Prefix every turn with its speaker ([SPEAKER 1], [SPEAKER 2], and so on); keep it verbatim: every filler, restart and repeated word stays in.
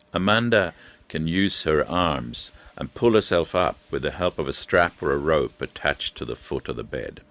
[SPEAKER 1] Amanda can use her arms and pull herself up with the help of a strap or a rope attached to the foot of the bed.